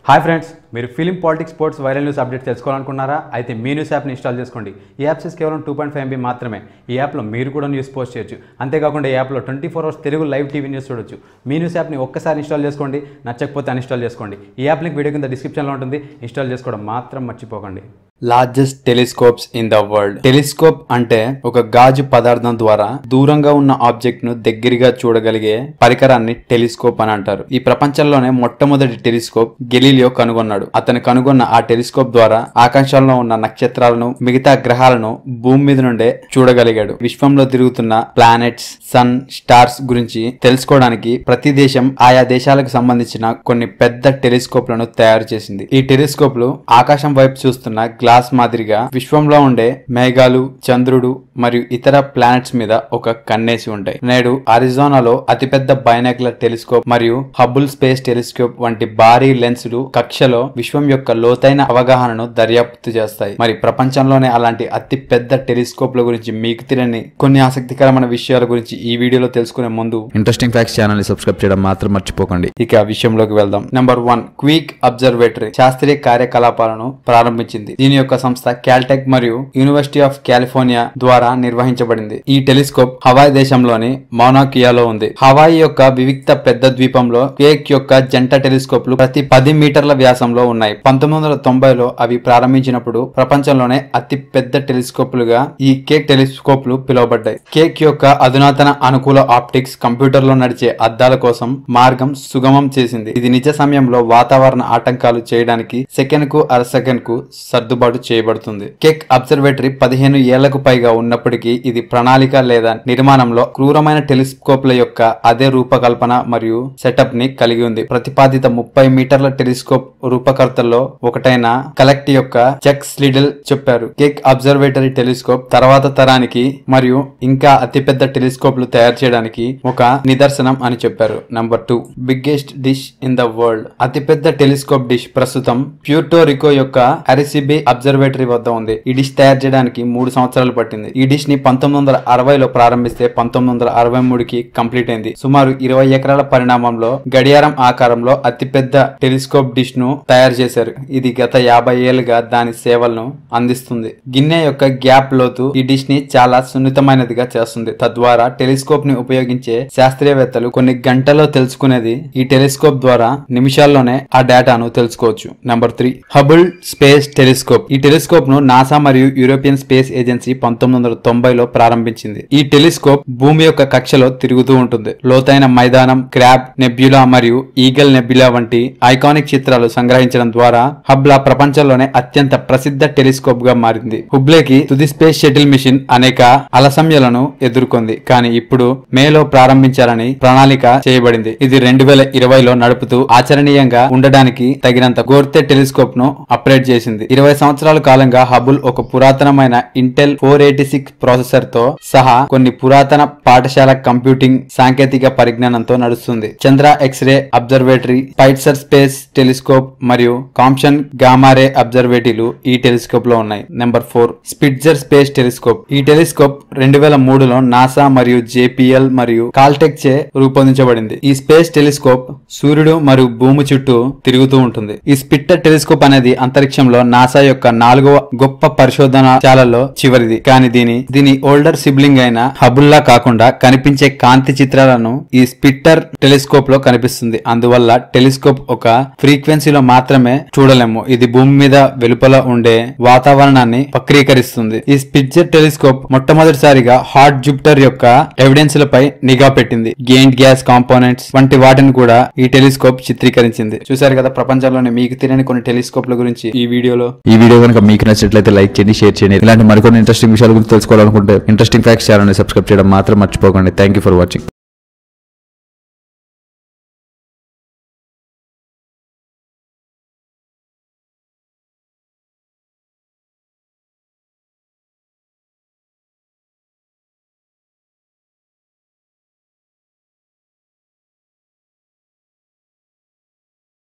Hi friends, మీరు film, politics, sports, viral news update తెలుసుకోవాలనుకున్నారా? అయితే మీ న్యూస్ యాప్ని ఇన్స్టాల్ చేసుకోండి. ఈ యాప్ కేవలం 2.5 MB మాత్రమే. ఈ యాప్లో మీరు కూడా న్యూస్ పోస్ట్ చేయొచ్చు. అంతేకాకుండా ఈ యాప్లో 24 hours Telugu live TV news చూడొచ్చు. మీ న్యూస్ యాప్ని ఒక్కసారి ఇన్స్టాల్ చేసుకోండి. నచ్చకపోతే అన్ఇన్స్టాల్ చేసుకోండి. ఈ యాప్ లింక్ వీడియో కింద డిస్క్రిప్షన్లో ఉంటుంది. ఇన్స్టాల్ చేసుకోవడం మాత్రం మర్చిపోకండి. Largest telescopes in the world. Telescope అంటే ఒక గాజు పదార్థం ద్వారా దూరంగా ఉన్న ఆబ్జెక్ట్ ను దగ్గరగా చూడగలిగే పరికరాన్ని టెలిస్కోప్ అని అంటారు. ఈ ప్రపంచంలోనే మొట్టమొదటి టెలిస్కోప్ గెలీలియో కనుగొన్నాడు. అతను కనుగొన్న ఆ టెలిస్కోప్ ద్వారా ఆకాశంలో ఉన్న నక్షత్రాలను, మిగతా గ్రహాలను భూమి మీద నుండే చూడగలిగాడు. విశ్వంలో తిరుగుతున్న ప్లానెట్స్, సన్, స్టార్స్ గురించి తెలుసుకోవడానికి ప్రతి దేశం ఆయా దేశాలకు సంబంధించిన కొన్ని పెద్ద టెలిస్కోప్లను తయారు చేసింది. ఈ టెలిస్కోప్లు ఆకాశం వైపు చూస్తున్న గ్లాస్ మాదిరిగా విశ్వంలో ఉండే మేఘాలు, చంద్రుడు మరియు ఇతర ప్లానెట్స్ మీద ఒక కన్నేసి ఉంటాయి. నేడు అరిజోనాలో అతిపెద్ద బైనాక్యులర్ టెలిస్కోప్ మరియు హబుల్ స్పేస్ టెలిస్కోప్ వంటి భారీ లెన్సులు కక్షలో విశ్వం యొక్క లోతైన అవగాహనను దర్యాప్తు చేస్తాయి. మరి ప్రపంచంలోనే అలాంటి అతి పెద్ద టెలిస్కోప్ల గురించి మీకు తెలియని కొన్ని ఆసక్తికరమైన విషయాల గురించి ఈ వీడియోలో తెలుసుకునే ముందు ఇంట్రెస్టింగ్ ఫ్యాక్ట్స్ ఛానల్ ని సబ్స్క్రైబ్ చేయడం మాత్రం మర్చిపోకండి. ఇక ఆ విషయంలోకి వెళ్దాం. నెంబర్ 1, క్విక్ అబ్జర్వేటరీ శాస్త్రీయ కార్యకలాపాలను ప్రారంభించింది. దీని యొక్క సంస్థ క్యాల్టెక్ మరియు యూనివర్సిటీ ఆఫ్ కాలిఫోర్నియా ద్వారా నిర్వహించబడింది. ఈ టెలిస్కోప్ హవాయి దేశంలోని మౌనాకియాలో ఉంది. హవాయి యొక్క వివిక్త పెద్ద ద్వీపంలో కేక్ యొక్క జంట టెలిస్కోప్లు ప్రతి 10 మీటర్ల వ్యాసంలో ఉన్నాయి. 1990లో అవి ప్రారంభించినప్పుడు ప్రపంచంలోనే అతి పెద్ద టెలిస్కోప్లుగా ఈ కేక్ టెలిస్కోప్లు పిలువబడ్డాయి. కేక్ యొక్క అధునాతన అనుకూల ఆప్టిక్స్ కంప్యూటర్ లో నడిచే అద్దాల కోసం మార్గం సుగమం చేసింది. ఇది నిజ సమయంలో వాతావరణ ఆటంకాలు చేయడానికి సెకండ్కు అర సెకండ్కు సర్దుబాటు చేయబడుతుంది. కేక్ అబ్జర్వేటరీ 15 ఏళ్లకు పైగా ఉన్నప్పటికీ ఇది ప్రణాళిక లేదా నిర్మాణంలో క్రూరమైన టెలిస్కోప్ల యొక్క అదే రూపకల్పన మరియు సెటప్ ని కలిగి ఉంది. ప్రతిపాదిత 30 మీటర్ల టెలిస్కోప్ రూపకర్తల్లో ఒకటైన కలెక్ట్ యొక్క చెక్ స్లిడెల్ చెప్పారు. కేక్ అబ్జర్వేటరీ టెలిస్కోప్ తర్వాత తరానికి మరియు ఇంకా అతిపెద్ద టెలిస్కోప్లు తయారు చేయడానికి ఒక నిదర్శనం అని చెప్పారు. Number 2, biggest dish in the world. అతిపెద్ద టెలిస్కోప్ డిష్ ప్రస్తుతం ప్యూర్టో రికో యొక్క అరెసిబే అబ్జర్వేటరీ వద్ద ఉంది. ఈ డిష్ తయారు చేయడానికి 3 సంవత్సరాలు పట్టింది. ఈ డిష్ ని 1960లో ప్రారంభిస్తే 1963కి కంప్లీట్ అయింది. సుమారు 20 ఎకరాల పరిణామంలో గడియారం ఆకారంలో అతిపెద్ద టెలిస్కోప్ డిష్ ను తయారు చేశారు. ఇది గత 50 ఏళ్లుగా దాని సేవలను అందిస్తుంది. గిన్నె యొక్క గ్యాప్ లోతు ఈ డిష్ ని చాలా సున్నితమైనదిగా చేస్తుంది. తద్వారా టెలిస్కోప్ ని ఉపయోగించే శాస్త్రవేత్తలు కొన్ని గంటల్లో తెలుసుకునేది ఈ టెలిస్కోప్ ద్వారా నిమిషాల్లోనే ఆ డేటాను తెలుసుకోవచ్చు. Number 3, Hubble space telescope. ఈ టెలిస్కోప్ ను నాసా మరియు యూరోపియన్ స్పేస్ ఏజెన్సీ 1990లో ప్రారంభించింది. ఈ టెలిస్కోప్ భూమి యొక్క కక్షలో తిరుగుతూ ఉంటుంది. లోతైన మైదానం, క్రాబ్ నెబ్యులా మరియు ఈగల్ నెబ్యులా వంటి ఐకానిక్ చిత్రాలు సంగ్రహించడం ద్వారా హబ్లా ప్రపంచంలోనే అత్యంత ప్రసిద్ధ టెలిస్కోప్ గా మారింది. హుబ్లేకి తుది స్పేస్ షటిల్ మిషన్ అనేక అలసమ్యాలను ఎదుర్కొంది, కానీ ఇప్పుడు మేలో ప్రారంభించాలని ప్రణాళిక చేయబడింది. ఇది 2020లో నడుపుతూ ఆచరణీయంగా ఉండడానికి తగినంత గోర్తే టెలిస్కోప్ ను అప్గ్రేడ్ చేసింది. 20 సంవత్సరాల కాలంగా హబుల్ ఒక పురాతనమైన ఇంటెల్ 486 ప్రాసెసర్ తో సహా కొన్ని పురాతన పాఠశాల కంప్యూటింగ్ సాంకేతిక పరిజ్ఞానంతో నడుస్తుంది. Chandra X ray observatory, Spitzer space telescope మరియు కాంప్షన్ గామారే అబ్జర్వేటరీలు ఈ టెలిస్కోప్ లో ఉన్నాయి. Number 4, Spitzer space telescope. ఈ టెలిస్కోప్ 2003లో నాసా మరియు జేపీఎల్ మరియు కాల్టెక్ చే రూపొందించబడింది. ఈ స్పేస్ టెలిస్కోప్ సూర్యుడు మరియు భూమి చుట్టూ తిరుగుతూ ఉంటుంది. ఈ స్పిట్టర్ టెలిస్కోప్ అనేది అంతరిక్షంలో నాసా యొక్క 4వ గొప్ప పరిశోధనశాలలో చివరిది. కానీ దీని ఓల్డర్ సిబ్లింగ్ అయిన హబుల్లా కాకుండా కనిపించే కాంతి చిత్రాలను ఈ స్పిట్టర్ టెలిస్కోప్ లో కనిపిస్తుంది. అందువల్ల టెలిస్కోప్ ఒక ఫ్రీక్వెన్సీలో మాత్రమే చూడలేము. ఇది భూమి మీద వెలుపల ఉండే వాతావరణాన్ని వక్రీకరిస్తుంది. ఈ స్పిట్జర్ టెలిస్కోప్ మొట్టమొదటిసారిగా హాట్ జూపిటర్ యొక్క ఎవిడెన్స్ లపై నిఘా పెట్టింది. గెయింట్ గ్యాస్ కాంపోనెంట్స్ వంటి వాటిని కూడా ఈ టెలిస్కోప్ చిత్రీకరించింది. చూసారు కదా ప్రపంచంలోనే మీకు తెలియని కొన్ని టెలిస్కోప్ల గురించి ఈ వీడియో కనుక మీకు నచ్చినట్లయితే లైక్ చేయండి, షేర్ చేయండి. ఇలాంటి మరికొన్ని ఇంట్రెస్టింగ్ విషయాల గురించి తెలుసుకోవాలనుకుంటే ఇంట్రెస్టింగ్ ఫ్యాక్ట్స్ ఛానల్ ని సబ్స్క్రైబ్ చేయడం మాత్రం మర్చిపోకండి. Thank you for watching.